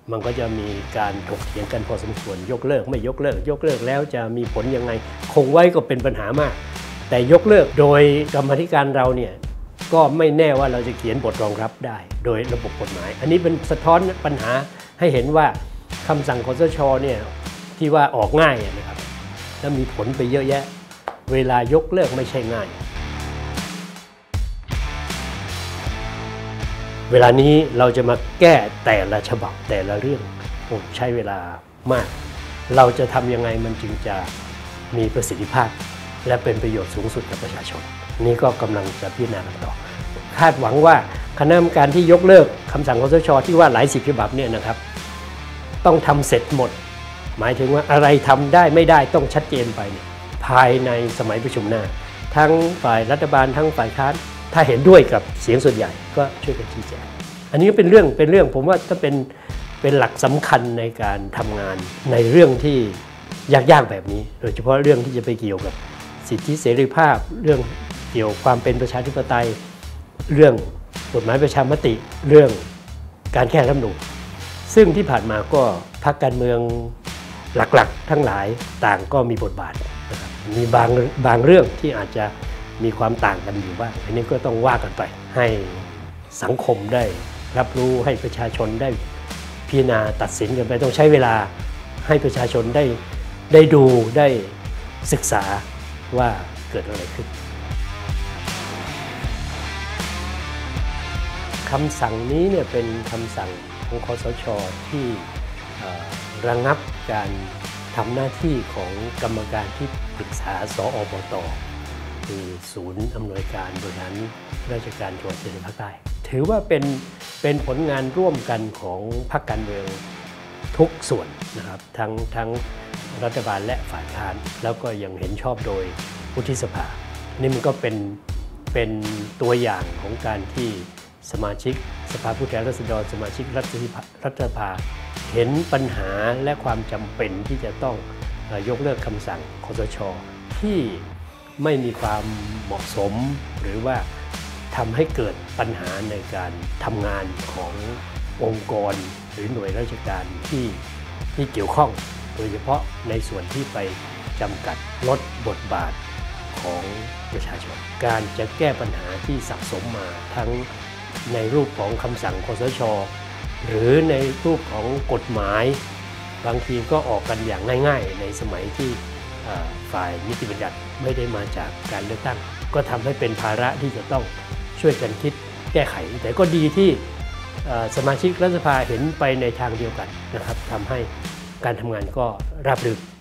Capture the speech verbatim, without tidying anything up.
มันก็จะมีการถกเถียงกันพอสมควรยกเลิกไม่ยกเลิกยกเลิกแล้วจะมีผลยังไงคงไว้ก็เป็นปัญหามากแต่ยกเลิกโดยกรรมาธิการเราเนี่ยก็ไม่แน่ว่าเราจะเขียนบทรองรับได้โดยระบบกฎหมายอันนี้เป็นสะท้อนปัญหาให้เห็นว่าคำสั่งคสช.เนี่ยที่ว่าออกง่ายนะครับแล้วมีผลไปเยอะแยะเวลายกเลิกไม่ใช่ง่ายเวลานี้เราจะมาแก้แต่ละฉบับแต่ละเรื่องผมใช้เวลามากเราจะทำยังไงมันจึงจะมีประสิทธิภาพและเป็นประโยชน์สูงสุดกับประชาชนนี่ก็กำลังจะพิจารณากันต่อคาดหวังว่าคณะกรรมการที่ยกเลิกคำสั่งคสช.ที่ว่าหลายสิบฉบับเนี่ยนะครับต้องทำเสร็จหมดหมายถึงว่าอะไรทำได้ไม่ได้ต้องชัดเจนไปเนี่ยภายในสมัยประชุมหน้าทั้งฝ่ายรัฐบาลทั้งฝ่ายค้านถ้าเห็นด้วยกับเสียงส่วนใหญ่ก็ช่วยกันชี้แจงอันนี้ก็เป็นเรื่องเป็นเรื่องผมว่าถ้าเป็นเป็นหลักสำคัญในการทำงานในเรื่องที่ยากๆแบบนี้โดยเฉพาะเรื่องที่จะไปเกี่ยวกับสิทธิเสรีภาพเรื่องเกี่ยวความเป็นประชาธิปไตยเรื่องกฎหมายประชามติเรื่องการแก้รัฐธรรมนูญซึ่งที่ผ่านมาก็พรรคการเมืองหลักๆทั้งหลายต่างก็มีบทบาทนะครับมีบางบางเรื่องที่อาจจะมีความต่างกันอยู่บ้างอันนี้ก็ต้องว่ากันไปให้สังคมได้รับรู้ให้ประชาชนได้พิจารณาตัดสินกันไปต้องใช้เวลาให้ประชาชนได้ได้ดูได้ศึกษาว่าเกิดอะไรขึ้นคำสั่งนี้เนี่ยเป็นคำสั่งของคสช.ที่ระงับการทำหน้าที่ของกรรมการที่ปรึกษาสอบต.คือศูนย์อำนวยการบริหารราชการจังหวัดชายแดนภาคใต้ถือว่าเป็นเป็นผลงานร่วมกันของพรรคการเมืองทุกส่วนนะครับทั้งทั้งรัฐบาลและฝ่ายค้านแล้วก็ยังเห็นชอบโดยวุฒิสภานี่มันก็เป็นเป็นตัวอย่างของการที่สมาชิกสภาผู้แทนราษฎรสมาชิกรัฐสภาเห็นปัญหาและความจำเป็นที่จะต้องยกเลิกคำสั่งคสช.ที่ไม่มีความเหมาะสมหรือว่าทำให้เกิดปัญหาในการทำงานขององค์กรหรือหน่วยราชการที่ที่เกี่ยวข้องโดยเฉพาะในส่วนที่ไปจำกัดลดบทบาทของประชาชนการจะแก้ปัญหาที่สะสมมาทั้งในรูปของคำสั่งคสช.หรือในรูปของกฎหมายบางทีก็ออกกันอย่างง่ายๆในสมัยที่ฝ่ายนิติบัญญัติไม่ได้มาจากการเลือกตั้งก็ทำให้เป็นภาระที่จะต้องช่วยกันคิดแก้ไขแต่ก็ดีที่สมาชิกรัฐสภาเห็นไปในทางเดียวกันนะครับทำให้การทำงานก็ราบรื่น